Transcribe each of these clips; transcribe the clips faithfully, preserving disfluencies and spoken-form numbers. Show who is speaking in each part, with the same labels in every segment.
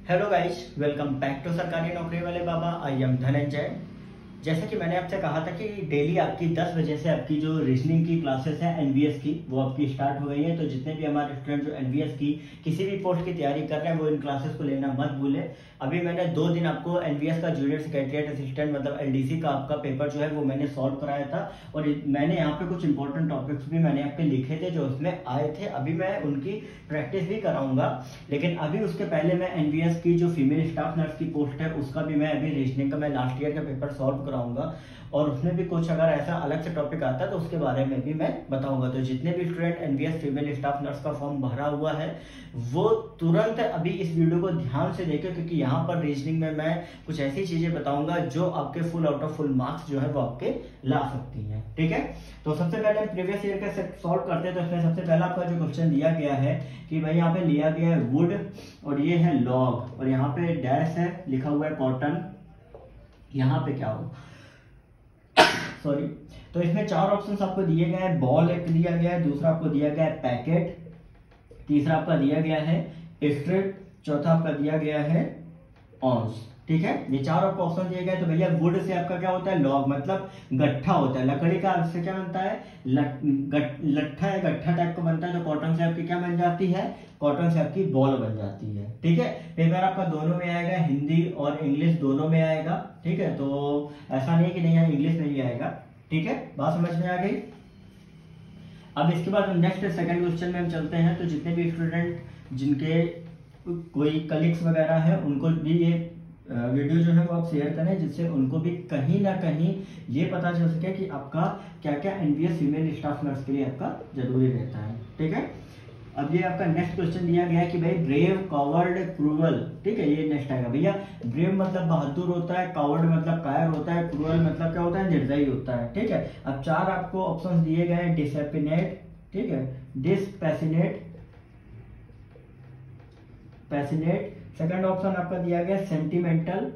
Speaker 1: Hello guys, welcome back to सरकारी नौकरी वाले बाबा। I am Dhananjay. जैसा कि मैंने आपसे कहा था कि डेली आपकी दस बजे से आपकी जो रीजनिंग की क्लासेस हैं एनवीएस की वो आपकी स्टार्ट हो गई हैं। तो जितने भी हमारे स्टूडेंट जो एनवीएस की किसी भी पोस्ट की तैयारी कर रहे हैं वो इन क्लासेस को लेना मत भूलें। अभी मैंने दो दिन आपको एनवीएस का जूनियर सेक्रेटरीट असिस्टेंट मतलब एलडीसी का आपका पेपर जो है वो मैंने सॉल्व कराया था और मैंने यहाँ पे कुछ इंपॉर्टेंट टॉपिक्स भी मैंने आपके लिखे थे जो उसमें आए थे। अभी मैं उनकी प्रैक्टिस भी कराऊंगा, लेकिन अभी उसके पहले मैं एनवीएस की जो फीमेल स्टाफ नर्स की पोस्ट है उसका भी मैं अभी रीजनिंग का मैं लास्ट ईयर का पेपर सॉल्व कराऊंगा और उसमें भी कुछ अगर ऐसा अलग से टॉपिक आता है तो उसके बारे में भी मैं बताऊंगा। तो जितने भी student NVS female staff nurse का फॉर्म भरा हुआ है वो तुरंत अभी इस वीडियो को ध्यान से देखें, क्योंकि यहाँ पर रीजनिंग में मैं कुछ ऐसी चीजें बताऊंगा जो आपके full out of full marks जो है वो आपके ला सकती हैं। ठीक है, तो सबसे पहले हम प्रीवियस ईयर का सॉल्व करते हैं। तो इसमें सबसे पहला आपका जो क्वेश्चन दिया गया है कि भाई यहाँ पे लिया गया है वुड और ये है लॉग और यहाँ पे डैश है, लिखा हुआ है कॉटन। यहाँ पे क्या हो सॉरी तो इसमें चार ऑप्शंस आपको दिए गए हैं। बॉल एक दिया गया है, दूसरा आपको दिया गया है पैकेट, तीसरा आपका दिया गया है स्ट्रिप, चौथा आपका दिया गया है ऑन्स। ठीक है, ये चार आपको ऑप्शन दिए गए। तो भैया वुड से आपका क्या होता है, लॉग मतलब गट्ठा होता है, लकड़ी का से क्या बनता है लट, गट, लट्ठा या गट्ठा टाइप का बनता है। तो कॉटन से आपकी क्या बन जाती है, कॉटन से आपकी बॉल बन जाती है। ठीक है, पेपर आपका दोनों में आएगा, हिंदी और इंग्लिश दोनों में आएगा। ठीक है, तो ऐसा नहीं कि नहीं है इंग्लिश में ही आएगा। ठीक है, बात समझ में आ गई। अब इसके बाद नेक्स्ट सेकंड क्वेश्चन में हम चलते हैं। तो जितने भी स्टूडेंट जिनके कोई कलीग्स वगैरह है उनको भी ये वीडियो जो है वो आप शेयर करें, जिससे उनको भी कहीं ना कहीं ये पता चल सके कि आपका क्या क्या एनवीएस फीमेल स्टाफ नर्स के लिए आपका जरूरी रहता है। ठीक है, अब ये आपका नेक्स्ट क्वेश्चन दिया गया है कि भाई ब्रेव, कॉवर्ड, क्रूअल। ठीक है, ये नेक्स्ट आएगा भैया। ब्रेव मतलब बहादुर होता है, कॉवर्ड मतलब कायर होता है, क्रूअल मतलब क्या होता है, निर्दयी होता है। ठीक है, अब चार आपको ऑप्शन दिए गए हैं। डिसपैशनेट, ठीक है, डिसपैशनेट, पैशनेट। सेकंड ऑप्शन आपका दिया गया सेंटिमेंटल।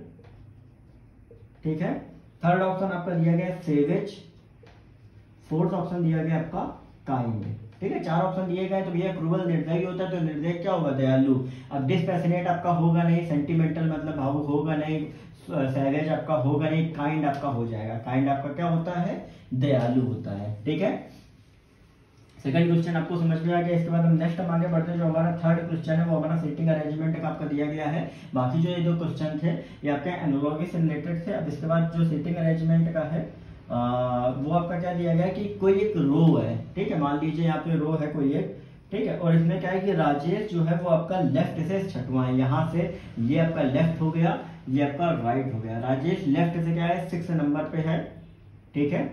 Speaker 1: ठीक है, थर्ड ऑप्शन आपका दिया गया सेवेज, फोर्थ ऑप्शन दिया गया आपका काइंड। ठीक है, चार ऑप्शन दिए गए। तो भैया क्रूअल निर्दयी होता है, तो निर्दयी क्या होगा, दयालु। अब डिसपैशनेट आपका होगा नहीं, सेंटिमेंटल मतलब भावुक होगा नहीं, सैवेज आपका होगा नहीं, काइंड आपका हो जाएगा। काइंड आपका क्या होता है, दयालु होता है। ठीक है, सेकंड क्वेश्चन आपको समझ में आ गया। इसके बाद हम नेक्स्ट हम आगे बढ़ते हैं। जो हमारा थर्ड क्वेश्चन है वो हमारा सीटिंग अरेंजमेंट का आपका दिया गया है। बाकी जो ये दो क्वेश्चन थे ये आपके एनालॉजी से रिलेटेड थे। अब इसके बाद जो सीटिंग अरेंजमेंट का है आ, वो आपका क्या दिया गया है कि कोई एक रो है। ठीक है, मान लीजिए यहाँ पे रो है कोई एक। ठीक है, और इसमें क्या है कि राजेश जो है वो आपका लेफ्ट से छठवां है। यहाँ से ये आपका लेफ्ट हो गया, ये आपका राइट हो गया। राजेश लेफ्ट से क्या है, सिक्स नंबर पे है। ठीक है,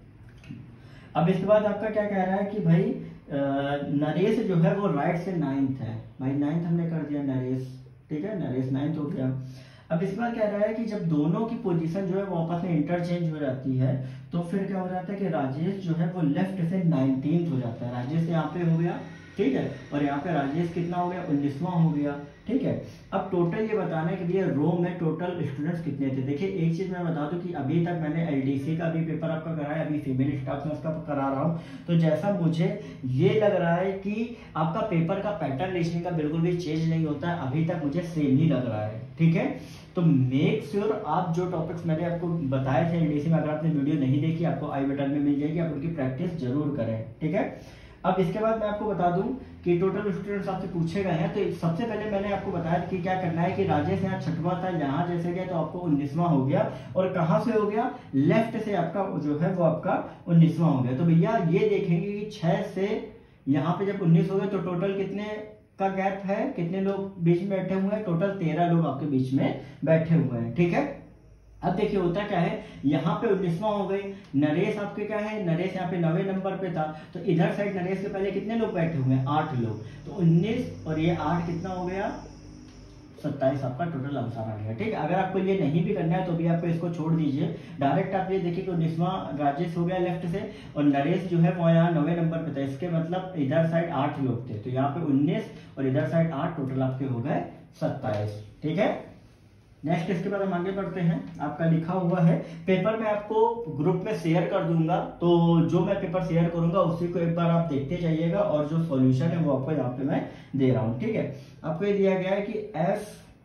Speaker 1: अब इसके बाद आपका क्या कह रहा है कि भाई नरेश जो है वो राइट से नाइन्थ है। भाई नाइन्थ हमने कर दिया नरेश। ठीक है, नरेश नाइन्थ हो गया। अब इसके बाद कह रहा है कि जब दोनों की पोजीशन जो है वो आपस में इंटरचेंज हो जाती है तो फिर क्या हो जाता है कि राजेश जो है वो लेफ्ट से नाइनटीन्थ हो जाता है। राजेश यहाँ पे हो गया। ठीक है, और यहाँ पे राजेश कितना हो गया, उन्नीसवां हो गया। ठीक है, अब टोटल ये बताना है कि भैया रो में टोटल स्टूडेंट्स कितने थे। देखिए एक चीज मैं बता दूं कि अभी तक मैंने एलडीसी का भी पेपर आपका कराया, अभी फीमेल स्टाफ नर्स का करा रहा हूँ। तो जैसा मुझे ये लग रहा है कि आपका पेपर का पैटर्न रीजनिंग का बिल्कुल भी चेंज नहीं होता है, अभी तक मुझे सेम ही लग रहा है। ठीक है, तो मेक श्योर sure आप जो टॉपिक्स मैंने आपको बताए थे एलडीसी में, अगर आपने वीडियो नहीं देखी आपको आई बटन में मिल जाएगी, आप उनकी प्रैक्टिस जरूर करें। ठीक है, अब इसके बाद मैं आपको बता दूं कि टोटल स्टूडेंट्स आपसे पूछे गए हैं। तो सबसे पहले मैंने आपको बताया कि क्या करना है कि राजेश यहाँ छठवां था, यहाँ जैसे गया तो आपको उन्नीसवां हो गया। और कहां से हो गया, लेफ्ट से आपका जो है वो आपका उन्नीसवां हो गया। तो भैया ये देखेंगे कि छह से यहाँ पे जब उन्नीस हो गए तो टोटल कितने का गैप है, कितने लोग बीच में बैठे हुए हैं, टोटल तेरह लोग आपके बीच में बैठे हुए हैं। ठीक है, अब देखिए होता क्या है, यहाँ पे उन्नीसवां हो गई। नरेश आपके क्या है, नरेश यहाँ पे नवे नंबर पे था, तो इधर साइड नरेश के पहले कितने लोग बैठे हुए हैं, आठ लोग। तो उन्नीस और ये आठ कितना हो गया, सत्ताईस आपका टोटल आंसर आ गया। ठीक है, अगर आपको ये नहीं भी करना है तो भी आपको इसको छोड़ दीजिए। डायरेक्ट आप ये देखिए कि उन्नीसवां राजेश हो गया लेफ्ट से और नरेश जो है वो यहाँ नवे नंबर पे था। इसके मतलब इधर साइड आठ लोग थे, तो यहाँ पे उन्नीस और इधर साइड आठ, टोटल आपके हो गए सत्ताईस। ठीक है, नेक्स्ट इसके बाद हम आगे बढ़ते हैं। आपका लिखा हुआ है पेपर में आपको ग्रुप में शेयर कर दूंगा, तो जो मैं पेपर शेयर करूंगा उसी को एक बार आप देखते जाइएगा और जो सॉल्यूशन है वो आपको यहाँ पे मैं दे रहा हूँ। ठीक है, आपको ये दिया गया है कि एफ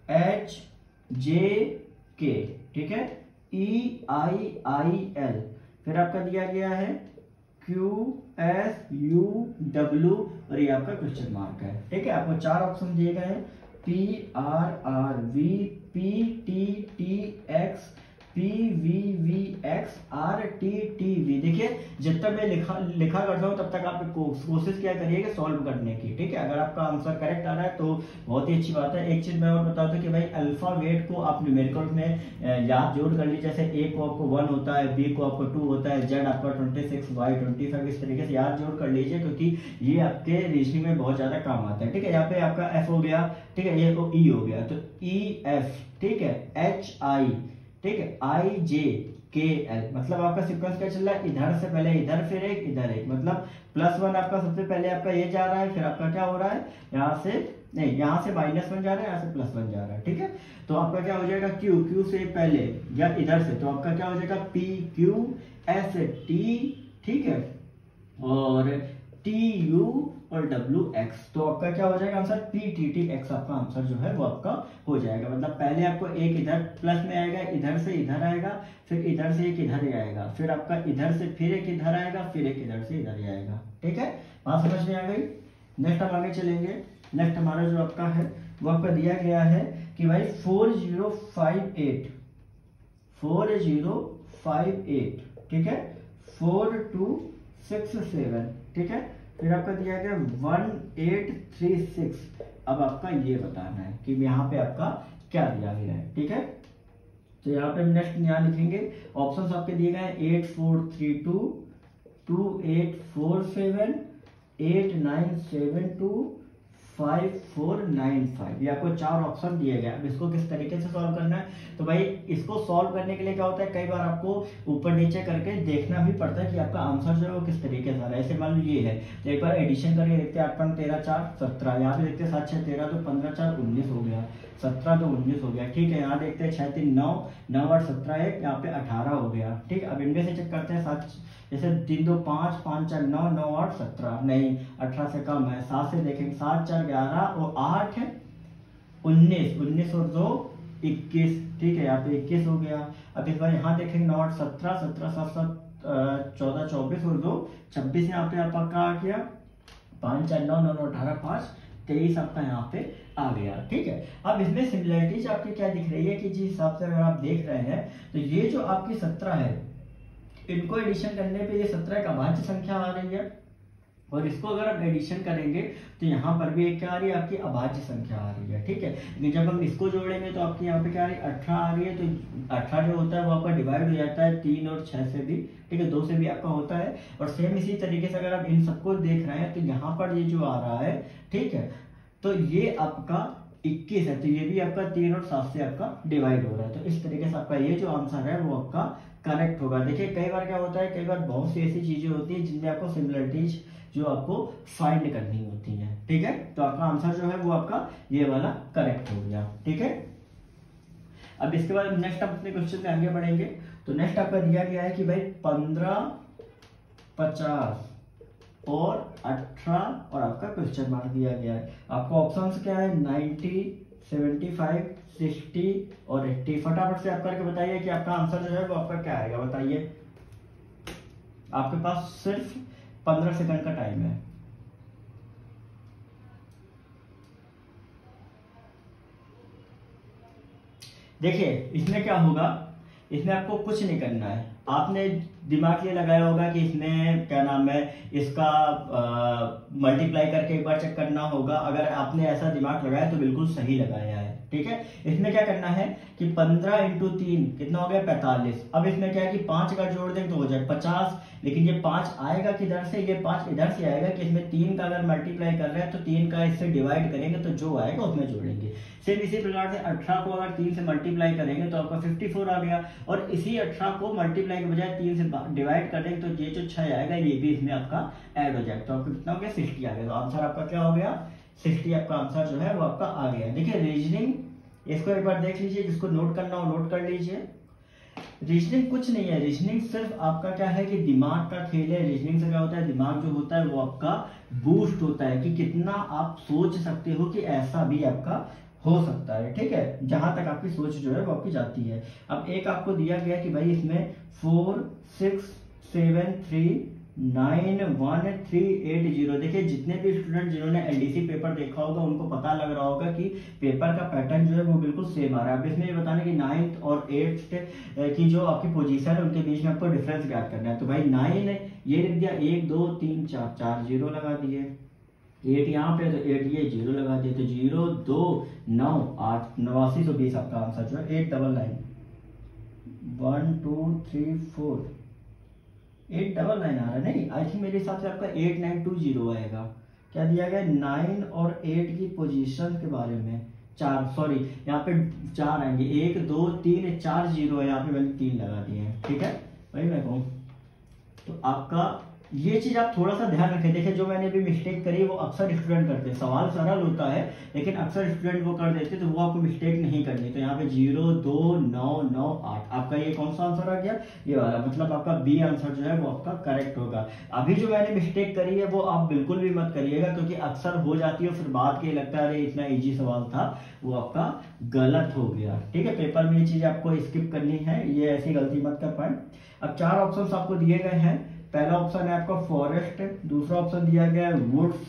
Speaker 1: एच जे के, ठीक है, ई आई आई एल, फिर आपका दिया गया है क्यू एस यू डब्ल्यू और ये आपका क्वेश्चन मार्क है, ठीक है। आपको चार ऑप्शन दिए गए हैं, P R R V, P T T X, P V V X, R T T V. देखिए जब तक मैं लिखा लिखा करता हूँ तब तक आप कोशिश क्या करिएगा सॉल्व करने की, ठीक है। अगर आपका आंसर करेक्ट आ रहा है तो बहुत ही अच्छी बात है। एक चीज मैं और बताता हूँ कि भाई अल्फाबेट को आप न्यूमेरिकल में याद जरूर कर लीजिए। जैसे ए को आपको वन होता है, बी को आपको टू होता है, जेड आपका twenty six, Y twenty five, इस तरीके से याद जरूर कर लीजिए क्योंकि ये आपके रीजनिंग में बहुत ज्यादा काम आता है, ठीक है। यहाँ पे आपका एफ हो गया, ठीक है, ये ई हो गया, तो ई एफ, ठीक है, एच आई, ठीक है, आई जे के एल, मतलब आपका सीक्वेंस क्या चल रहा है, इधर से पहले इधर, फिर एक इधर एक, मतलब प्लस वन आपका सबसे पहले आपका ये जा रहा है, फिर आपका क्या हो रहा है, यहाँ से नहीं, यहाँ से माइनस वन जा रहा है, यहाँ से प्लस वन जा रहा है, ठीक है। तो आपका क्या हो जाएगा, क्यू, क्यू से पहले या इधर से, तो आपका क्या हो जाएगा, पी क्यू एस टी, ठीक है, और टी यू और डब्ल्यू एक्स, तो आपका क्या हो जाएगा answer, P T T X आपका आंसर जो है वो आपका हो जाएगा। मतलब पहले आपको एक इधर प्लस में आएगा, इधर से इधर आएगा, फिर इधर से एक इधर ही आएगा, फिर आपका इधर से फिर एक इधर आएगा, फिर एक इधर से इधर ही आएगा, ठीक है। बात समझ में आ गई। नेक्स्ट हम आगे चलेंगे। नेक्स्ट हमारा जो आपका है वो आपका दिया गया है कि भाई four zero five eight, four zero five eight, ठीक है, फोर टू सिक्स सेवन, ठीक है, फिर आपका दिया गया वन एट थ्री सिक्स। अब आपका ये बताना है कि यहाँ पे आपका क्या दिया गया है, ठीक है। तो यहाँ पे नेक्स्ट यहाँ लिखेंगे, ऑप्शंस आपके दिए गए हैं eight four three two, two eight four seven, eight nine seven two, five four nine five, ये आपको चार ऑप्शन दिए गए। अब इसको किस तरीके से सॉल्व करना है, तो भाई इसको सॉल्व करने के लिए क्या होता है, कई बार आपको ऊपर नीचे करके देखना भी पड़ता है कि आपका आंसर जो है वो किस तरीके से आ रहा है। ऐसे मान लो ये है, तो एक बार एडिशन करके देखते हैं, आठ पंच तेरह चार सत्रह, यहाँ पे देखते हैं सात छह तेरह, तो पंद्रह चार उन्नीस हो गया, सत्रह तो उन्नीस हो गया, ठीक है। यहाँ देखते हैं छह तीन नौ, नौ आठ सत्रह एक, यहाँ पे अठारह हो गया, ठीक है। अब इनमें से चेक करते हैं, सात जैसे तीन दो पाँच, पाँच चार नौ, नौ आठ सत्रह, नहीं अठारह से कम है, सात से देखेंगे, सात चार ग्यारह और आठ उन्नीस, उन्नीस और दो इक्कीस, ठीक है, यहाँ पे इक्कीस हो गया। अब इस बार यहाँ देखेंगे नौ आठ सत्रह, सत्रह सात सात चौदह, चौबीस और दो छब्बीस, यहाँ पे आपका आ गया पाँच चार नौ, नौ नौ अठारह, पाँच तेईस आपका यहाँ पे आ गया, ठीक है। अब इसमें सिमिलरिटीज आपकी क्या दिख रही है कि जिस हिसाब से अगर आप देख रहे हैं तो ये जो आपकी सत्रह है, इनको एडिशन करने पे ये सत्रह एक अभाज्य संख्या आ रही है, और इसको अगर आप एडिशन करेंगे तो यहाँ पर भी एक क्या आ रही है, आपकी अभाज्य संख्या आ रही है, ठीक है। लेकिन जब हम इसको जोड़ेंगे तो आपकी यहाँ पे क्या आ रही है, अठारह आ रही है, तो अठारह जो होता है वो आपका डिवाइड हो जाता है तीन और छह से भी, ठीक है, दो से भी आपका होता है। और सेम इसी तरीके से अगर आप इन सबको देख रहे हैं तो यहाँ पर ये जो आ रहा है, ठीक है, तो ये आपका इक्कीस है, तो ये भी आपका तीन और सात से आपका डिवाइड हो रहा है। तो इस तरीके से आपका ये जो आंसर है वो आपका करेक्ट होगा। देखिए कई बार क्या होता है, कई बार बहुत सी ऐसी चीजें होती है जिनमें आपको सिमिलरिटीज जो आपको फाइंड करनी होती है, ठीक है। तो आपका आंसर जो है वो आपका ये वाला करेक्ट हो गया, ठीक है। अब इसके बाद नेक्स्ट आप अपने क्वेश्चन में आगे बढ़ेंगे। तो नेक्स्ट आपका दिया गया है कि भाई पंद्रह, पचास और अठारह और आपका क्वेश्चन मार्क दिया गया है। आपको ऑप्शंस क्या है, नाइन्टी, सेवेंटी फाइव, सिक्सटी और एट्टी। फटाफट से आप करके बताइए कि आपका आंसर जो है वो आपका क्या आएगा, बताइए। आपके पास सिर्फ पंद्रह सेकंड का टाइम है। देखिए इसमें क्या होगा, इसमें आपको कुछ नहीं करना है, आपने दिमाग ये लगाया होगा कि इसमें क्या नाम है, इसका मल्टीप्लाई करके एक बार चेक करना होगा। अगर आपने ऐसा दिमाग लगाया तो बिल्कुल सही लगाया है, ठीक है। इसमें क्या करना है कि पंद्रह इंटू तीन कितना हो गया, पैंतालीस। अब इसमें क्या है कि पांच अगर जोड़ दें तो हो जाए पचास, लेकिन ये पांच आएगा किधर से, ये पांच इधर से आएगा कि इसमें तीन का अगर मल्टीप्लाई कर रहे हैं तो तीन का इससे डिवाइड करेंगे तो जो आएगा उसमें जोड़ेंगे। सेम इसी प्रकार से अठारह को अगर तीन से मल्टीप्लाई करेंगे तो आपका चौवन आ गया, और इसी अठारह को मल्टीप्लाई के बजाय तीन से डिवाइड कर देंगे तो ये जो छह आएगा ये भी इसमें आपका ऐड हो जाएगा, तो आपको कितना हो गया, साठ आ गया। तो आंसर आपका क्या हो गया, साठ आपका आंसर जो है वो आपका आ गया। देखिए रीजनिंग इसको एक बार देख लीजिए, जिसको नोट करना हो नोट कर लीजिए। रीजनिंग कुछ नहीं है, रीजनिंग सिर्फ आपका क्या है कि दिमाग का खेल है। रीजनिंग से क्या होता है, दिमाग जो होता है वो आपका बूस्ट होता है कि कितना आप सोच सकते हो कि ऐसा भी आपका हो सकता है, ठीक है, जहां तक आपकी सोच जो है वो आपकी जाती है। अब एक आपको दिया गया कि भाई इसमें four six seven three nine one three eight zero. देखिए जितने भी स्टूडेंट जिन्होंने एलडीसी पेपर देखा होगा उनको पता लग रहा होगा कि पेपर का पैटर्न जो है वो बिल्कुल सेम आ रहा है। अब इसमें ये बताना कि नाइन्थ और एट्थ की जो आपकी पोजीशन है उनके बीच में आपको डिफरेंस ज्ञात करना है। तो भाई नाइन ये लिख दिया, एक दो तीन चार, चार जीरो लगा दिए, एट यहाँ पे तो एट ये जीरो लगा दिए, तो जीरो दो नौ आठ, नवासी सौ बीस आपका आंसर जो है। Eight double nine, one two three four, eight double nine आ रहा है, नहीं आई थिंक मेरे हिसाब से आपका एट नाइन टू जीरो आएगा। क्या दिया गया, नाइन और एट की पोजीशन के बारे में, चार सॉरी यहाँ पे चार आएंगे, एक दो तीन चार जीरो है, यहाँ पे मैंने तीन लगा दिए हैं, ठीक है वही मैं कहूँ। तो आपका ये चीज आप थोड़ा सा ध्यान रखें। देखिए जो मैंने अभी मिस्टेक करी वो अक्सर स्टूडेंट करते हैं, सवाल सरल होता है लेकिन अक्सर स्टूडेंट वो कर देते, तो वो आपको मिस्टेक नहीं करनी। तो यहाँ पे जीरो दो नौ नौ आठ, आपका ये कौन सा आंसर आ गया, ये वाला, मतलब आपका बी आंसर जो है वो आपका करेक्ट होगा। अभी जो मैंने मिस्टेक करी है वो आप बिल्कुल भी मत करिएगा, क्योंकि अक्सर हो जाती है, फिर बाद के लगता है अरे इतना इजी सवाल था, वो आपका गलत हो गया, ठीक है। पेपर में ये चीज आपको स्किप करनी है, ये ऐसी गलती मत कर पाए। अब चार ऑप्शन आपको दिए गए हैं। पहला ऑप्शन है आपका फॉरेस्ट, दूसरा ऑप्शन दिया गया है वुड्स,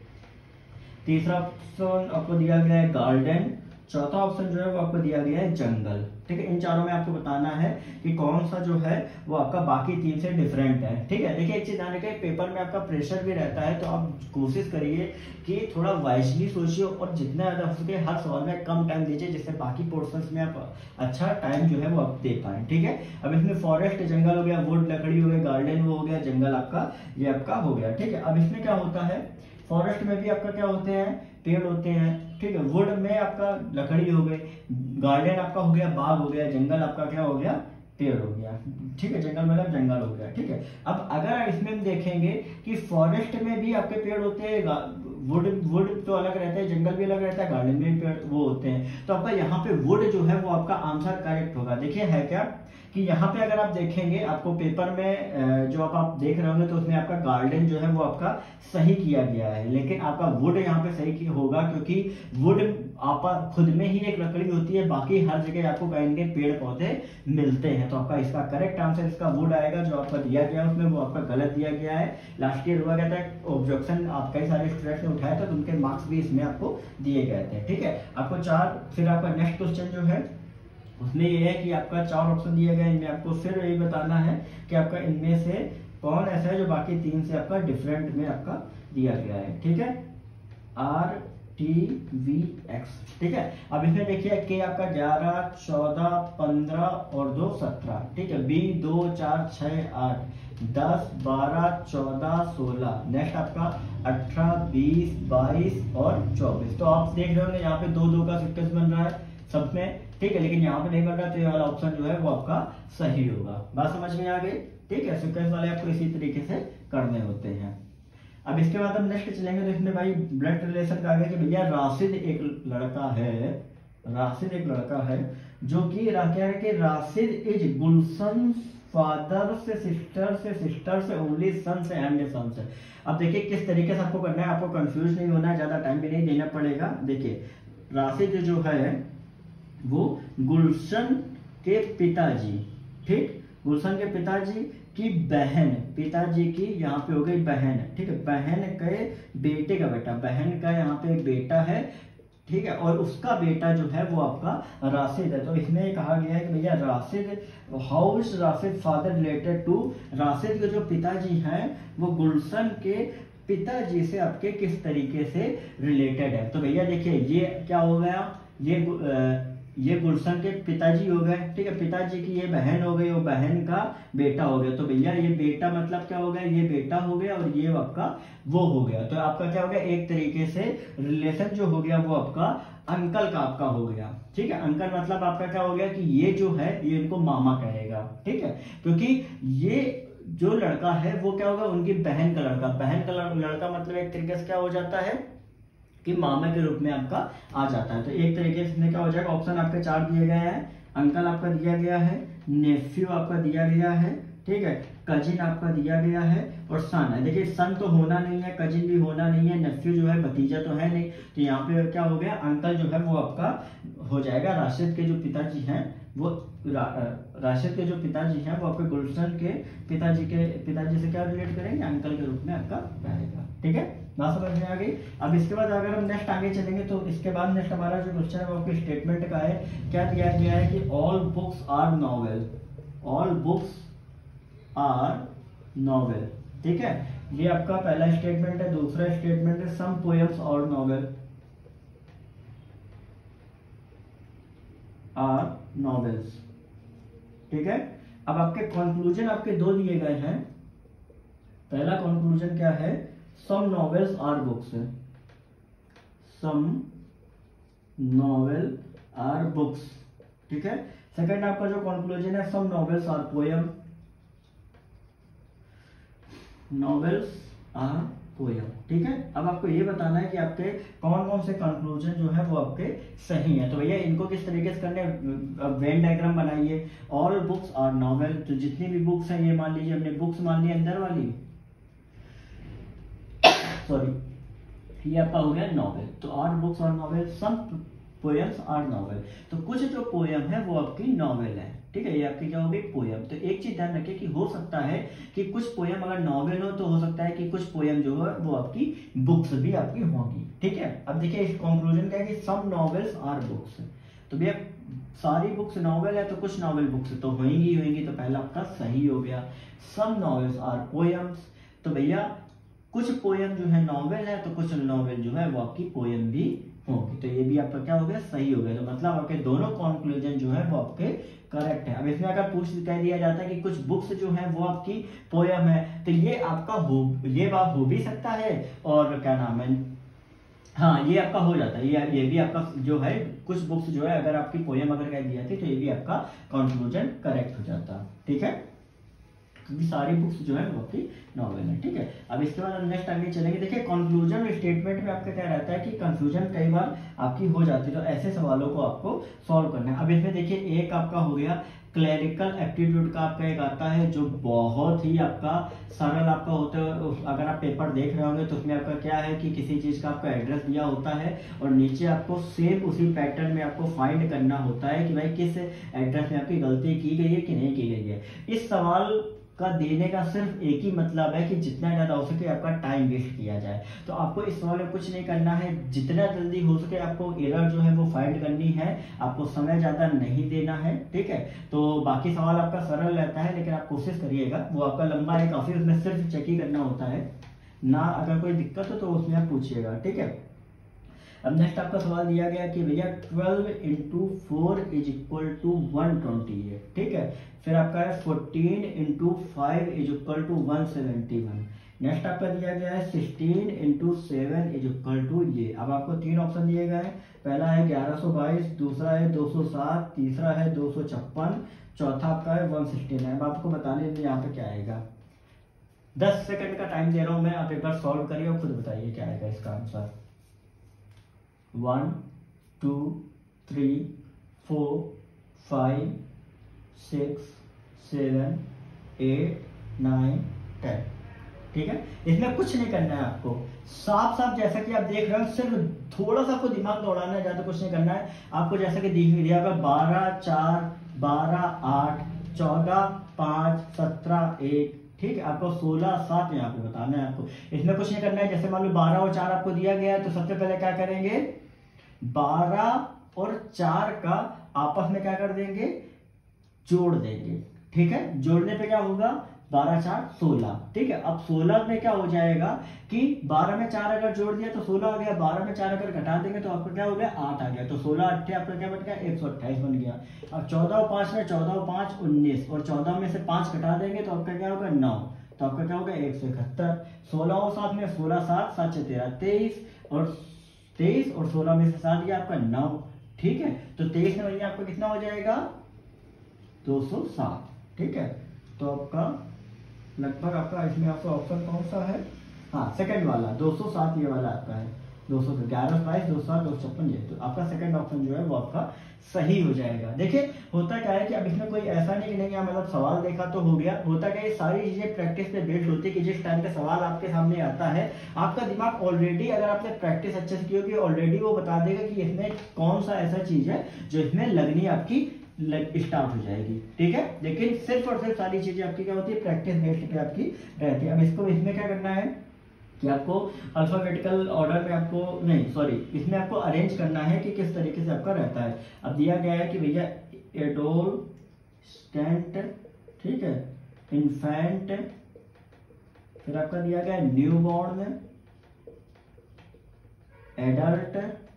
Speaker 1: तीसरा ऑप्शन आपको दिया गया है गार्डन, चौथा ऑप्शन जो है वो आपको दिया गया है जंगल, ठीक है। इन चारों में आपको बताना है कि कौन सा जो है वो आपका बाकी तीन से डिफरेंट है, ठीक है। देखिए एक चीज ध्यान रखें, पेपर में आपका प्रेशर भी रहता है, तो आप कोशिश करिए कि थोड़ा वाइजली सोचिए और जितना ज्यादा हो सके हर सवाल में कम टाइम दीजिए, जिससे बाकी पोर्शंस में आप अच्छा टाइम जो है वो आप दे पाए, ठीक है। अब इसमें फॉरेस्ट जंगल हो गया, वुड लकड़ी हो गया, गार्डन वो हो गया, जंगल आपका ये आपका हो गया, ठीक है। अब इसमें क्या होता है, फॉरेस्ट में भी आपका क्या होते हैं, पेड़ होते हैं, ठीक है। वुड में आपका लकड़ी हो गई, गार्डन आपका हो गया बाग हो गया, जंगल आपका क्या हो गया, पेड़ हो गया, ठीक है। जंगल मतलब जंगल हो गया, ठीक है। अब अगर इसमें हम देखेंगे कि फॉरेस्ट में भी आपके पेड़ होते हैं, वुड वुड तो अलग रहता है, जंगल भी अलग रहता है, गार्डन में भी पेड़ वो होते हैं, तो आपका यहाँ पे वुड जो है वो आपका आंसर करेक्ट होगा। देखिए है क्या कि यहाँ पे अगर आप देखेंगे आपको पेपर में जो आप, आप देख रहे होंगे तो उसमें आपका गार्डन जो है वो आपका सही किया गया है, लेकिन आपका वुड यहाँ पे सही होगा, क्योंकि वुड आप खुद में ही एक लकड़ी होती है, बाकी हर जगह आपको कहेंगे पेड़ पौधे मिलते हैं। तो आपका इसका करेक्ट आंसर इसका वुड आएगा, जो आपका दिया गया उसमें वो आपका गलत दिया गया है। लास्ट ईयर हुआ गया था ऑब्जेक्शन, आप कई सारे स्टूडेंट्स ने उठाया था, तो उनके मार्क्स भी इसमें आपको दिए गए थे, ठीक है। आपको चार, फिर आपका नेक्स्ट क्वेश्चन जो है उसमें ये है कि आपका चार ऑप्शन दिए गए, इनमें आपको फिर यही बताना है कि आपका इनमें से कौन ऐसा है जो बाकी तीन से आपका डिफरेंट में आपका दिया गया है, ठीक है। आर टी वी एक्स, ठीक है। अब इसमें देखिए के आपका ग्यारह चौदह पंद्रह और दो सत्रह, ठीक है। बी दो चार छह आठ दस बारह चौदह सोलह, नेक्स्ट आपका अठारह बीस बाईस और चौबीस। तो आप देख रहे हो यहाँ पे दो दो का सीक्वेंस बन रहा है सब में, ठीक है, लेकिन यहाँ पे नहीं बन रहा, तो ये वाला ऑप्शन जो है वो आपका सही होगा। बात समझ में आ गई, ठीक है। सीक्वेंस वाले आपको इसी तरीके से करने होते हैं। अब इसके बाद हम नेक्स्ट चलेंगे, तो इसमें भाई ब्लड रिलेशन का आगे कि भैया राशिद एक लड़का है, राशिद एक लड़का है जो कि क्या है कि राशिद इज गुलशन फादर से सिस्टर से सिस्टर से ओनली सन से एंड सन से। अब देखिए किस तरीके से आपको करना है, आपको कंफ्यूज नहीं होना है, ज्यादा टाइम भी नहीं देना पड़ेगा। देखिए राशिद जो है वो गुलशन के पिताजी, ठीक, गुलशन के पिताजी की बहन, पिताजी की यहाँ पे हो गई बहन, ठीक है, बहन के बेटे का बेटा, बहन का यहाँ पे एक बेटा है, ठीक है, और उसका बेटा जो है वो आपका राशिद है। तो इसमें कहा गया है कि भैया Rashid, how is Rashid father related to, Rashid के जो पिताजी हैं वो गुलशन के पिताजी से आपके किस तरीके से रिलेटेड है। तो भैया देखिए ये क्या हो गया, ये आ, ये गुलशन के पिताजी हो गए, ठीक है, पिताजी की ये बहन हो गई, वो बहन का बेटा हो गया। तो भैया ये बेटा मतलब क्या हो गया, ये बेटा हो गया और ये आपका वो हो गया। तो आपका क्या हो गया, एक तरीके से रिलेशन जो हो गया वो आपका अंकल का आपका हो गया, ठीक है। अंकल मतलब आपका क्या हो गया कि ये जो है ये इनको मामा कहेगा, ठीक है, क्योंकि ये जो लड़का है वो क्या होगा, उनकी बहन का लड़का, बहन का लड़का मतलब एक तरीके से क्या हो जाता है कि मामा के रूप में आपका आ जाता है। तो एक तरीके से क्या हो जाएगा, ऑप्शन आपके चार दिए गए हैं, अंकल आपका दिया गया है, नेफ्यू आपका दिया गया है, ठीक है, कजिन आपका दिया गया है और सन है। देखिए सन तो होना नहीं है, कजिन भी होना नहीं है, नेफ्यू जो है भतीजा तो है नहीं, तो यहाँ पे क्या हो गया, अंकल जो है वो आपका हो जाएगा। राशिद के जो पिताजी हैं वो रा, राशिद के जो पिताजी हैं वो आपके गुलशन के पिताजी के पिताजी से क्या रिलेट करेंगे, अंकल के रूप में आपका रहेगा। ठीक है, बात समझ में आ गई। अब इसके बाद अगर हम नेक्स्ट आगे चलेंगे तो इसके बाद नेक्स्ट हमारा जो क्वेश्चन है वो आपके स्टेटमेंट का है। क्या दिया गया है कि all books are novel, all books are novel. ठीक है, ये आपका पहला स्टेटमेंट है। दूसरा स्टेटमेंट है सम पोएम्स और नॉवेल आर नॉवेल्स। ठीक है, अब आपके कंक्लूजन आपके दो दिए गए हैं। पहला कंक्लूजन क्या है, some novels are books, some novel are books. ठीक है, सेकंड आपका जो कंक्लूजन है some novels are poem, novels are poem. ठीक है, अब आपको ये बताना है कि आपके कौन कौन से कंक्लूजन जो है वो आपके सही है। तो भैया इनको किस तरीके से करने, वेन डायग्राम बनाइए। ऑल बुक्स आर नॉवेल, तो जितनी भी बुक्स हैं ये मान लीजिए हमने बुक्स मान ली अंदर वाली, सॉरी ये आपका हो गया नॉवेल। तो are books are novel, some poems are novel, तो कुछ जो पोएम है वो आपकी नॉवेल है। ठीक है, ये आपकी क्या होगी, पोएम। तो एक चीज ध्यान रखिए कि हो सकता है कि कुछ पोएम अगर नॉवेल हो तो हो सकता है कि कुछ पोएम जो है वो आपकी बुक्स भी आपकी होंगी। ठीक है, अब देखिए इस कंक्लूजन क्या है कि सम नॉवेल्स आर बुक्स, तो भैया सारी बुक्स नॉवेल है तो कुछ नॉवेल बुक्स तो होंगी होंगी, तो पहला आपका सही हो गया। सम नॉवेल्स आर पोएम्स, तो भैया कुछ पोएम जो है नॉवेल है तो कुछ नॉवेल जो है वो आपकी पोएम भी होगी, तो ये भी आपका क्या हो गया, सही हो गया। तो मतलब आपके दोनों कंक्लूजन जो है वो आपके करेक्ट है। अब इसमें अगर पूछ कह दिया जाता है कि कुछ बुक्स जो है वो आपकी पोएम है, तो ये आपका हो ये बात हो भी सकता है, और क्या नाम है, हाँ ये आपका हो जाता है, ये ये भी आपका जो है कुछ बुक्स जो है अगर आपकी पोएम अगर कह दी जाती तो ये भी आपका कंक्लूजन करेक्ट हो जाता। ठीक है, क्योंकि सारी बुक्स जो है वो आपकी नॉवेल है। ठीक है, अब इसके बाद हम नेक्स्ट आगे चलेंगे। देखिए कंक्लूजन स्टेटमेंट में आपका क्या रहता है कि कंफ्यूजन कई बार आपकी हो जाती है, तो ऐसे सवालों को आपको सॉल्व करना है। अब इसमें देखिए एक आपका हो गया क्लरिकल एप्टीट्यूड का आपका एक आता है जो बहुत ही आपका सरल आपका होता है। अगर आप पेपर देख रहे होंगे तो उसमें आपका क्या है कि किसी चीज का आपका एड्रेस दिया होता है और नीचे आपको सेम उसी पैटर्न में आपको फाइंड करना होता है कि भाई किस एड्रेस में आपकी गलती की गई है कि नहीं की गई है। इस सवाल का देने का सिर्फ एक ही मतलब है कि जितना ज्यादा हो सके आपका टाइम वेस्ट किया जाए। तो आपको इस सवाल में कुछ नहीं करना है, जितना जल्दी हो सके आपको एरर जो है वो फाइंड करनी है, आपको समय ज्यादा नहीं देना है। ठीक है, तो बाकी सवाल आपका सरल रहता है लेकिन आप कोशिश करिएगा, वो आपका लंबा है काफी, उसमें सिर्फ चेक ही करना होता है ना। अगर कोई दिक्कत हो तो उसमें आप पूछिएगा। ठीक है, अब नेक्स्ट आपका सवाल दिया गया कि भैया twelve into four is equal to one twenty eight. ठीक है, फिर आपका है fourteen into five is equal to one seventy one. Next आपका दिया गया है sixteen into seven is equal to ये। अब आपको तीन ऑप्शन दिए गए हैं, पहला है ग्यारह सौ बाईस, दूसरा है दो सौ सात, तीसरा है दो सौ छप्पन, चौथा आपका है वन सिक्सटी नाइन। अब आपको बताने दीजिए यहाँ पे क्या आएगा। दस सेकंड का टाइम दे रहा हूं मैं, आप एक बार सॉल्व करिए और खुद बताइए क्या आएगा इसका answer. One two three four five six seven eight nine ten. ठीक है, इसमें कुछ नहीं करना है आपको, साफ साफ जैसा कि आप देख रहे हो, सिर्फ थोड़ा सा आपको दिमाग दौड़ाना है, ज्यादा कुछ नहीं करना है आपको। जैसा कि दिख दिया होगा बारह चार बारह आठ चौदह पांच सत्रह एक। ठीक है, आपको सोलह सात यहाँ पे बताना है आपको, इसमें कुछ नहीं करना है। जैसे मान लो बारह और चार आपको दिया गया है तो सबसे पहले क्या करेंगे, बारह और चार का आपस में क्या कर देंगे, जोड़ देंगे। ठीक है, जोड़ने पे क्या होगा, बारह चार सोलह। ठीक है, अब सोलह में क्या हो जाएगा कि बारह में चार अगर जोड़ दिया तो सोलह हो गया, बारह में चार अगर घटा देंगे तो आपका क्या हो गया, आठ आ गया। तो सोलह अट्ठे आपका क्या बन गया, एक सौ अट्ठाईस बन गया। अब चौदह और पांच में, चौदह और पांच उन्नीस, और चौदह में से पांच घटा देंगे तो आपका क्या होगा, नौ, तो आपका क्या होगा, एक सौ इकहत्तर। सोलह और सात में, सोलह सात सात से तेरह तेईस, और तेईस और सोलह में से सात गया आपका नौ। ठीक है, तो तेईस में भैया आपका कितना हो जाएगा, दो सौ सात। ठीक है, तो आपका लगभग आपका इसमें आपका ऑप्शन कौन सा है, हाँ सेकंड वाला दो सौ सात ये वाला आपका है। दो सौ ग्यारह सौ बाईस दो सौ दो सौ छप्पन ये, तो आपका सेकंड ऑप्शन जो है वो आपका सही हो जाएगा। देखिए होता क्या है कि अब इसमें कोई ऐसा नहीं कि नहीं यहाँ मतलब सवाल देखा तो हो गया, होता क्या ये सारी चीजें प्रैक्टिस पे बेस्ड होती है कि जिस टाइम पे सवाल आपके सामने आता है आपका दिमाग ऑलरेडी, अगर आपने प्रैक्टिस अच्छे से की होगी, ऑलरेडी वो बता देगा कि इसमें कौन सा ऐसा चीज है जो इसमें लगनी आपकी लग स्टार्ट हो जाएगी। ठीक है, लेकिन सिर्फ और सिर्फ सारी चीजें आपकी क्या होती है, प्रैक्टिस बेस्ड पे आपकी रहती है। अब इसको इसमें क्या करना है कि आपको अल्फाबेटिकल ऑर्डर में आपको नहीं सॉरी इसमें आपको अरेंज करना है कि किस तरीके से आपका रहता है। अब दिया गया है कि भैया एडोलसेंट, ठीक है, इन्फेंट, फिर आपका दिया गया है न्यू बॉर्न, एडल्ट,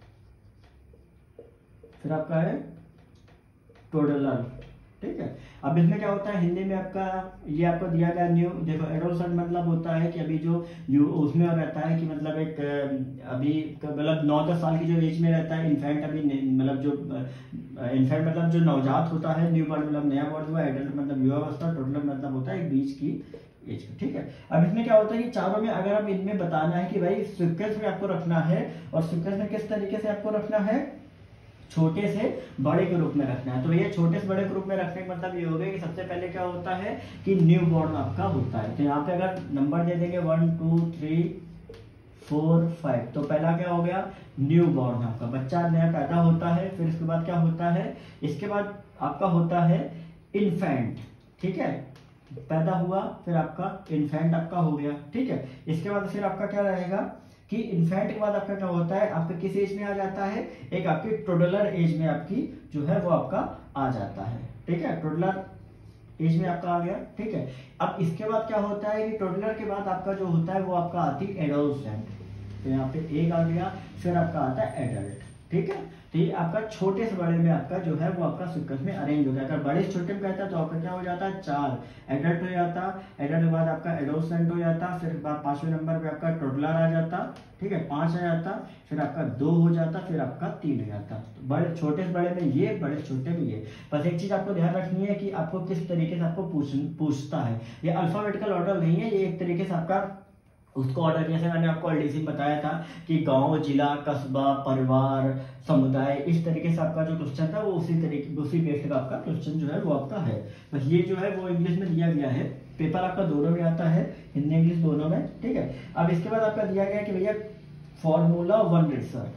Speaker 1: फिर आपका है टोडलर। ठीक है, अब इसमें क्या होता है हिंदी में आपका ये आपको दिया गया न्यू, देखो एडोलसेंट मतलब होता है कि अभी जो यू उसमें रहता है कि मतलब एक अभी मतलब नौ दस साल की जो एज में रहता है। इन्फेंट अभी मतलब जो इन्फेंट मतलब जो नवजात होता है, न्यू बॉर्न मतलब नया बॉर्न हुआ, एडल्ट मतलब युवावस्था, टोडलर मतलब होता है एक बीच की एज का। ठीक है, अब इसमें क्या होता है कि चारों में अगर आप इनमें बताना है कि भाई सीक्वेंस में आपको रखना है, और सीक्वेंस में किस तरीके से आपको रखना है, छोटे से बड़े के रूप में रखना है। तो ये छोटे से बड़े ग्रुप में रखने का मतलब ये हो गया कि सबसे पहले क्या होता है कि न्यू बॉर्न आपका होता है। तो यहाँ पे अगर नंबर दे देंगे one two three four five, तो पहला क्या हो गया न्यू बॉर्न, आपका बच्चा नया पैदा होता है। फिर इसके बाद क्या होता है, इसके बाद आपका होता है इन्फेंट। ठीक है, पैदा हुआ, फिर आपका इन्फेंट आपका हो गया। ठीक है, इसके बाद फिर आपका क्या रहेगा कि इन्फेंट के बाद आपका क्या होता है, आपका किस एज में आ जाता है, एक आपकी टोडलर एज में आपकी जो है वो आपका आ जाता है। ठीक है, टोडलर एज में आपका आ गया। ठीक है, अब इसके बाद क्या होता है कि टोडलर के बाद आपका जो होता है वो आपका आती है एडोलसेंट। तो यहाँ पे एक आ गया, फिर आपका आता है एडल्ट। ठीक है, तो ये आपका छोटे से बड़े में आपका जो है वो आपका सीक्वेंस में अरेंज हो गया। अगर बड़े से छोटे में कहता है तो आपका क्या हो जाता है चार, एडल्ट हो जाता, एडल्ट के बाद आपका एडोलसेंट हो जाता, फिर बाद पांचवें नंबर पे आपका टोडलर आ जाता। ठीक है, पांच आ जाता, फिर आपका दो हो जाता, फिर आपका तीन हो जाता। तो बड़े छोटे से बड़े में ये, बड़े से छोटे में ये। बस एक चीज आपको ध्यान रखनी है कि आपको किस तरीके से आपको पूछ पूछता है। ये अल्फाबेटिकल ऑर्डर नहीं है, ये एक तरीके से आपका उसको ऑर्डर, जैसे मैंने आपको एलडीसी बताया था कि गांव, जिला, कस्बा, परिवार, समुदाय, इस तरीके से आपका जो क्वेश्चन था वो उसी तरीके उसी बेस्ड का आपका क्वेश्चन जो है वो आपका है। बस ये जो है वो इंग्लिश में दिया गया है, पेपर आपका दोनों में आता है, हिंदी इंग्लिश दोनों में। ठीक है, अब इसके बाद आपका दिया गया कि भैया formula one racer,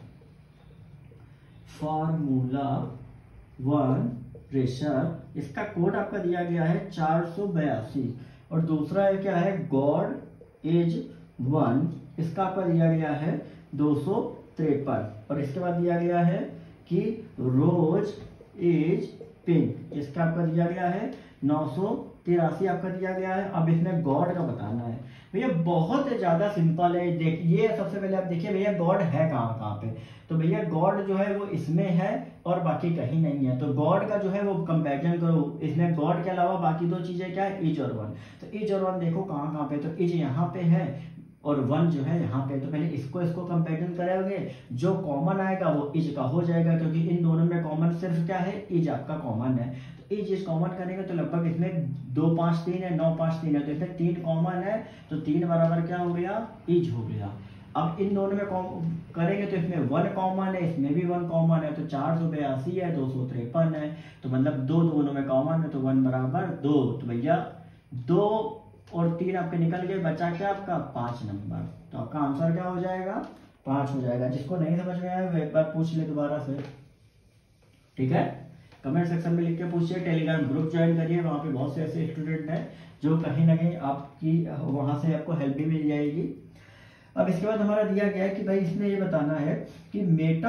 Speaker 1: formula one racer, इसका कोड आपका दिया गया है चार सौ बयासी, और दूसरा है क्या है गॉड एज वन, इसका आपका दिया गया है दो सौ तिरपन, और इसके बाद दिया गया है कि रोज एज पिंक, इसका आपका दिया गया है नौ सौ तिरासी आपका दिया गया है। अब इसमें गॉड का बताना है भैया, बहुत ज्यादा सिंपल है। देखिए सबसे पहले आप देखिए भैया गॉड है कहाँ कहाँ पे, तो भैया गॉड जो है वो इसमें है और बाकी कहीं नहीं है। तो गॉड का जो है वो कंपैरिजन करो, इसमें गॉड के अलावा बाकी दो चीजें क्या है, इज और वन। तो इज और वन देखो कहाँ कहाँ पे, तो इज यहाँ पे है और वन जो है यहाँ पे। तो पहले इसको इसको कंपैरिजन करोगे, जो कॉमन आएगा वो इज का हो जाएगा, क्योंकि इन दोनों में कॉमन सिर्फ क्या है, इज आपका कॉमन है। तो इज इज कॉमन करेंगे तो लगभग इसमें दो पांच तीन है, नौ पांच तीन है, तो इसमें तीन कॉमन है, तो तीन बराबर क्या हो गया, इज हो गया। अब इन दोनों में करेंगे तो इसमें वन कॉमन है, इसमें भी वन कॉमन है, तो चार सौ बयासी है, दो सौ तिरपन है, तो मतलब दो दोनों में कॉमन है, तो वन बराबर दो। तो भैया दो और तीन आपके निकल गए, बचा क्या आपका पांच नंबर। तो आपका आंसर क्या हो जाएगा, पांच हो जाएगा। जिसको नहीं समझ में आया वो एक बार पूछ ले दोबारा से। ठीक है, कमेंट सेक्शन में लिख के पूछिए, टेलीग्राम ग्रुप ज्वाइन करिए, वहाँ पे बहुत से ऐसे स्टूडेंट हैं जो कहीं ना कहीं आपकी वहाँ से आपको हेल्प भी मिल जाएगी। अब इसके बाद हमारा दिया गया है कि भाई इसमें ये बताना है कि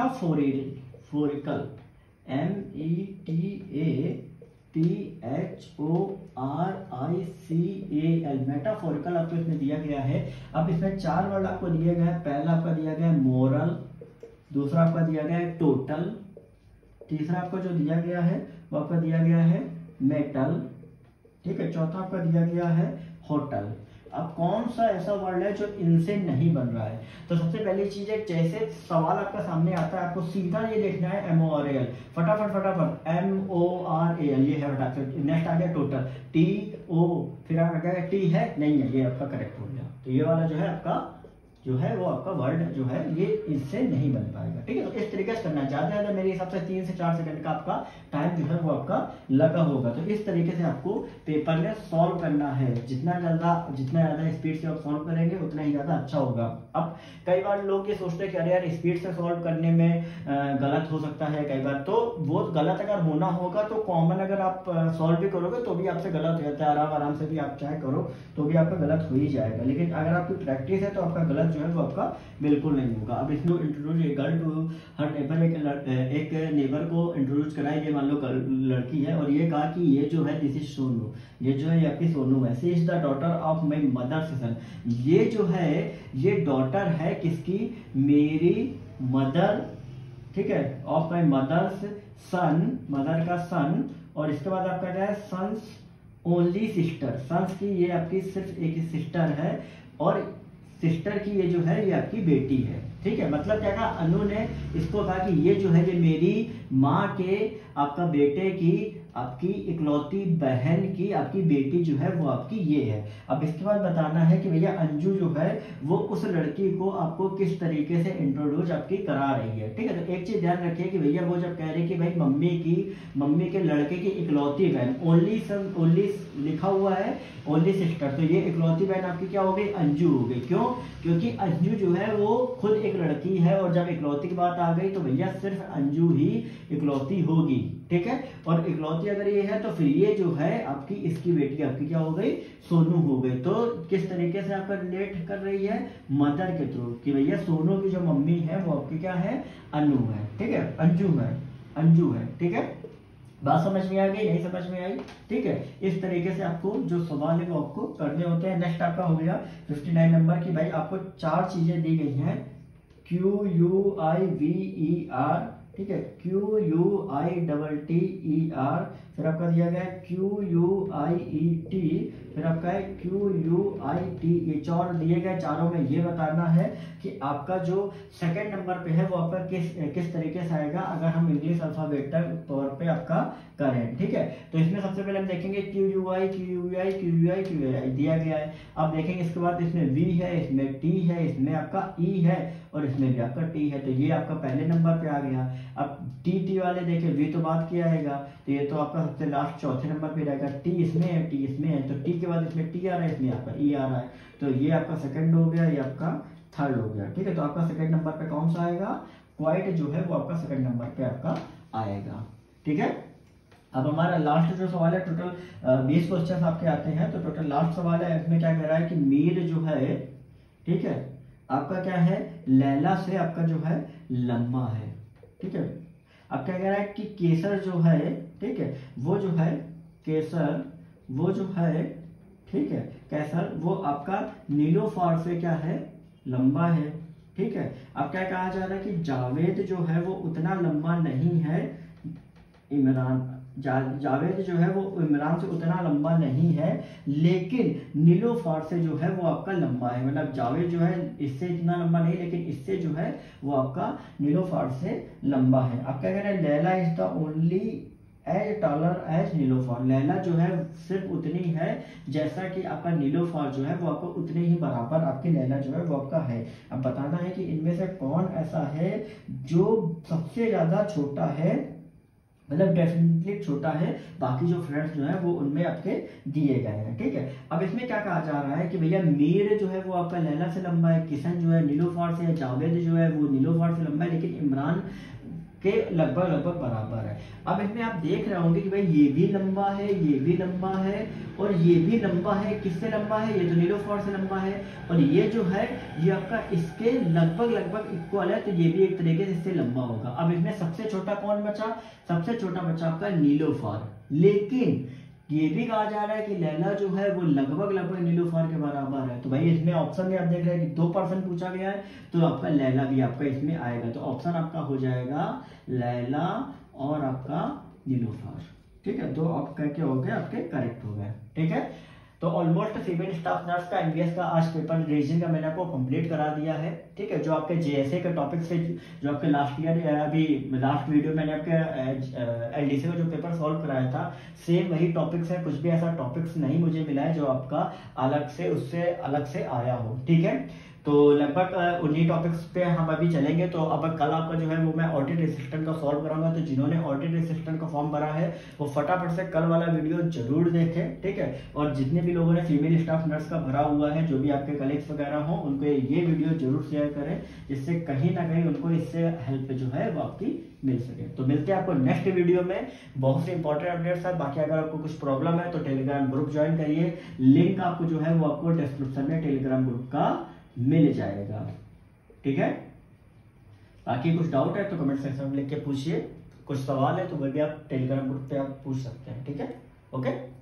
Speaker 1: metaphorical, M E T A T H O R I C A L, metaphorical आपको इसमें दिया गया है। अब इसमें चार वर्ड आपको दिया गया है। पहला आपका दिया गया है मोरल, दूसरा आपका दिया गया है टोटल, तीसरा आपको जो दिया गया है वो आपका दिया गया है मेटल। ठीक है, चौथा आपका दिया गया है होटल। अब कौन सा ऐसा वर्ड है जो इनसे नहीं बन रहा है, तो सबसे पहली चीज है, जैसे सवाल आपका सामने आता है आपको सीधा ये देखना है M O R A L, फटाफट फटाफट M O R A L, ये है फटाफट। नेक्स्ट आ गया टोटल, टी ओ, फिर आ गया टी है नहीं है, ये आपका करेक्ट हो गया। तो ये वाला जो है आपका जो है वो आपका वर्ड जो है ये इससे नहीं बन पाएगा। ठीक है, तो इस तरीके से करना, ज़्यादा से ज़्यादा मेरे हिसाब से तीन से चार सेकंड का आपका टाइम जो है वो आपका लगा होगा। तो इस तरीके से आपको पेपर में सॉल्व करना है। जितना ज़्यादा जितना ज़्यादा स्पीड से आप सॉल्व करेंगे उतना ही ज़्यादा अच्छा होगा। अब कई बार लोग ये सोचते हैं कि अरे यार स्पीड से सॉल्व करने में गलत हो सकता है कई बार, तो वो गलत अगर होना होगा तो कॉमन अगर आप सॉल्व भी करोगे तो भी आपसे गलत हो जाता है। आराम आराम से भी आप चाहे करो तो भी आपका गलत हो ही जाएगा, लेकिन अगर आपकी प्रैक्टिस है तो आपका गलत जो है वो आपका बिल्कुल नहीं होगा। अब इसमें introduce a girl to her neighbour, एक एक नेबर को इंट्रोड्यूस कराई, ये मान लो लड़की है, और ये कहा कि ये जो है दिस इज सोनू, ये जो है ये आपकी सोनू है। She is the daughter of my mother's son, ये जो है ये डॉटर है किसकी, मेरी मदर, ठीक है, of my mother's son, mother का सन, और इसके बाद आपका क्या है सन्स ओनली सिस्टर, सन्स की ये आपकी सिर्फ एक सिस्टर है, और सिस्टर की ये जो है ये आपकी बेटी है। ठीक है, मतलब क्या कहा अनु ने इसको कहा कि ये जो है ये मेरी माँ के आपका बेटे की आपकी इकलौती बहन की आपकी बेटी जो है वो आपकी ये है। अब इसके बाद बताना है कि भैया अंजू जो है वो उस लड़की को आपको किस तरीके से इंट्रोड्यूस आपकी करा रही है। ठीक है, तो एक चीज ध्यान रखिए कि भैया वो जब कह रही कि भाई मम्मी की मम्मी के लड़के की इकलौती बहन, ओनली सन, ओनली लिखा हुआ है ओनली सिस्टर, तो ये इकलौती बहन आपकी क्या हो गई, अंजू हो गई। क्यों, क्योंकि अंजू जो है वो खुद एक लड़की है, और जब इकलौती की बात आ गई तो भैया सिर्फ अंजू ही इकलौती होगी। ठीक है, और इकलौती अगर ये है तो फिर ये जो है आपकी इसकी बेटी आपकी क्या हो गई, सोनू हो गई। तो किस तरीके से आपका रिलेट कर रही है, मदर के थ्रू, कि भैया सोनू की जो मम्मी है वो आपकी क्या है, अनु है। ठीक है, अंजू है, अंजू है। ठीक है, बात समझ में आ गई, नहीं समझ में आई। ठीक है, इस तरीके से आपको जो सवाल है वो आपको करने होते हैं। नेक्स्ट आपका हो गया फिफ्टी नाइन नंबर की, भाई आपको चार चीजें दी गई हैं, Q U I V E R, ठीक है, Q U I double T E R, फिर आपका दिया गया है Q U I E T, फिर आपका है क्यू यू आई टी। ये चार दिए गए, चारों में ये बताना है कि आपका जो सेकंड नंबर पे है वो आपका किस किस तरीके से आएगा अगर हम इंग्लिश अल्फाबेटल तौर पे आपका करें। ठीक है, तो इसमें सबसे पहले हम देखेंगे Q U I, Q U I, Q U I, Q I दिया गया है। अब देखेंगे इसके बाद इसमें वी है, इसमें टी है, इसमें आपका ई है, और इसमें भी आपका टी है, तो ये आपका पहले नंबर पे आ गया। अब टी टी वाले देखें, वी तो बात किया आएगा, तो ये तो आपका सबसे लास्ट चौथे नंबर पे रहेगा। टी इसमें है, टी इसमें है, तो टी के बाद इसमें टी आ रहा है, इसमें आपका ई आ रहा है, तो ये आपका सेकंड हो गया, ये आपका थर्ड हो गया। ठीक है, तो आपका सेकंड नंबर पे कौन सा आएगा, क्वाइट जो है वो आपका सेकंड नंबर पे आपका आएगा। ठीक है, अब हमारा लास्ट जो सवाल है, टोटल बीस क्वेश्चन आपके आते हैं, तो टोटल लास्ट सवाल है, इसमें क्या कह रहा है कि मीर जो है, ठीक है, आपका क्या है, लैला से आपका जो है लम्बा है। ठीक है, अब क्या कह रहा है कि केसर जो है, ठीक है, वो जो है केसर, वो जो है, ठीक है, केसर वो आपका नीलोफार से क्या है, लंबा है। ठीक है, अब क्या कहा जा रहा है कि जावेद जो है वो उतना लंबा नहीं है, इमरान जा, जावेद जो है वो इमरान से उतना लंबा नहीं है, लेकिन नीलोफार से जो है वो आपका लंबा है। मतलब जावेद जो है इससे इतना लंबा नहीं, लेकिन इससे जो है वो आपका नीलोफार से लंबा है। अब क्या कह रहे हैं, Laila is the only as taller as Nilofar, Laila जो है सिर्फ उतनी है जैसा कि आपका नीलोफार जो है वो आपको उतने ही बराबर आपकी लैला जो है वो आपका है। अब बताना है कि इनमें से कौन ऐसा है जो सबसे ज्यादा छोटा है, मतलब डेफिनेटली छोटा है, बाकी जो फ्रेंड्स जो है वो उनमें आपके दिए गए हैं। ठीक है, अब इसमें क्या कहा जा रहा है कि भैया मीर जो है वो आपका लैला से लंबा है, किशन जो है नीलोफार से है, जावेद जो है वो नीलोफार से लंबा है, लेकिन इमरान के लगभग लगभग बराबर है। अब इसमें आप देख रहे होंगे कि भाई ये भी लंबा है, ये भी लंबा है, और ये भी लंबा है। किससे लंबा है, ये तो नीलोफार से लंबा है, और ये जो है ये आपका इसके लगभग लगभग इक्वल है, तो ये भी एक तरीके से इससे लंबा होगा। अब इसमें सबसे छोटा कौन बचा, सबसे छोटा बचा आपका नीलोफार, लेकिन ये भी कहा जा रहा है कि लैला जो है वो लगभग लगभग नीलोफार के बराबर है। तो भाई इसमें ऑप्शन में आप देख रहे हैं कि दो परसेंट पूछा गया है, तो आपका लैला भी आपका इसमें आएगा, तो ऑप्शन आपका हो जाएगा लैला और आपका नीलोफार। ठीक है, दो आपका क्या हो गए, आपके करेक्ट हो गए। ठीक है, तो ऑलमोस्ट फीमेल स्टाफ नर्स का एमबीएस का आज पेपर रीजनिंग का मैंने आपको कंप्लीट करा दिया है। ठीक है, जो आपके जेएसए के टॉपिक से जो आपके लास्ट ईयर अभी लास्ट वीडियो मैंने आपके एलडीसी का जो पेपर सॉल्व कराया था, सेम वही टॉपिक्स है, कुछ भी ऐसा टॉपिक्स नहीं मुझे मिला है जो आपका अलग से उससे अलग से आया हो। ठीक है, तो लगभग उन्हीं टॉपिक्स पे हम अभी चलेंगे। तो अब कल आपका जो है वो मैं ऑडिट असिस्टेंट का सॉल्व कराऊंगा। तो जिन्होंने ऑडिट असिस्टेंट का फॉर्म भरा है वो फटाफट से कल वाला वीडियो जरूर देखें, ठीक है। और जितने भी लोगों ने फीमेल स्टाफ नर्स का भरा हुआ है, जो भी आपके कलीग्स वगैरह हो, उनको ये वीडियो जरूर शेयर करें, जिससे कहीं ना कहीं उनको इससे हेल्प जो है वो आपकी मिल सके। तो मिलते हैं आपको नेक्स्ट वीडियो में बहुत से इंपॉर्टेंट अपडेट्स है। बाकी अगर आपको कुछ प्रॉब्लम है तो टेलीग्राम ग्रुप ज्वाइन करिए, लिंक आपको जो है वो आपको डिस्क्रिप्शन में टेलीग्राम ग्रुप का मिल जाएगा, ठीक है। बाकी कुछ डाउट है तो कमेंट सेक्शन में लिख के पूछिए, कुछ सवाल है तो वो भी आप टेलीग्राम ग्रुप पे आप पूछ सकते हैं, ठीक है। ओके।